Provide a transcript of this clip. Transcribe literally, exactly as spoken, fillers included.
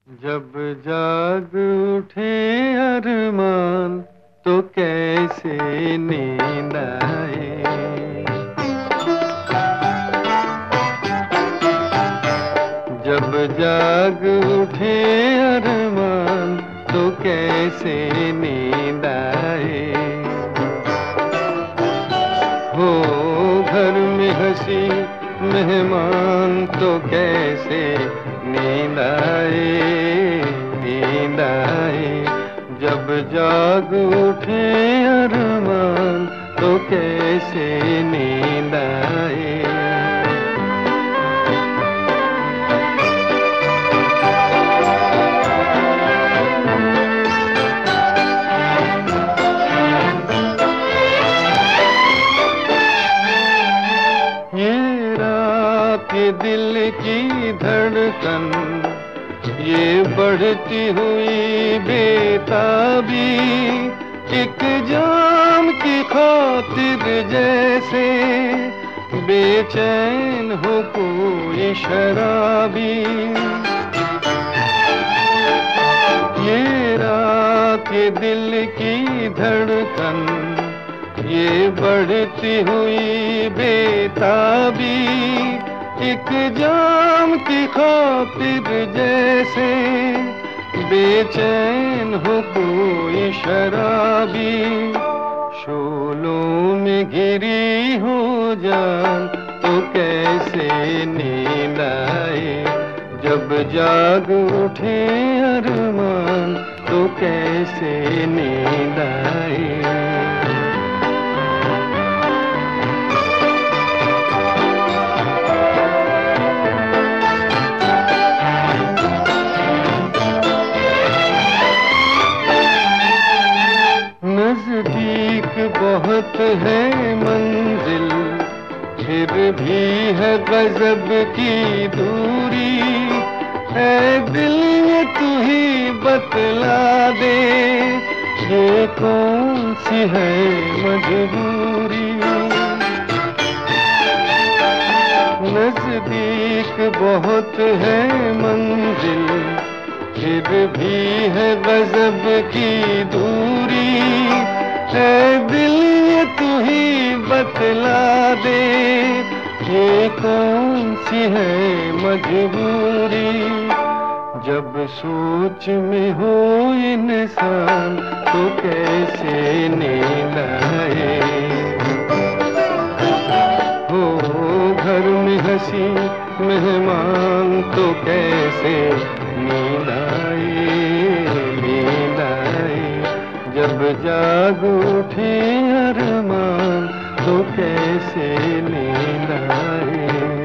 जब जाग उठे अरमान तो कैसे नींद आए। जब जाग उठे अरमान तो कैसे नींद आए। हो घर में हंसी मेहमान तो कैसे नींद आए, नींद आए। जब जाग उठे अरमान तो कैसे नींद आए। ये रात ये दिल की धड़कन, ये बढ़ती हुई बेताबी, एक जाम की खातिर जैसे बेचैन हो कोई शराबी। ये रात ये दिल की धड़कन, ये बढ़ती हुई बेताबी, एक जाम की खातिर जैसे बेचैन हो कोई शराबी। शोलों में घिरी हो जान तो कैसे नींद आए। जब जाग उठे अरमान तो कैसे नींद आए। नजदीक बहुत है मंजिल, फिर भी है गजब की दूरी। ऐ दिल ये तू ही बतला दे, ये कौन सी है मजबूरी। नजदीक बहुत है मंजिल, फिर भी है गजब की दूरी। ऐ दिल ये तू ही बतला दे, ये कौन सी है मजबूरी। जब सोच में हो इंसान तो कैसे नींद आए। हो घर में हंसी मेहमान तो कैसे नींद आए, नींद आए। जब जाग उठे अरमान तो कैसे नींद आए।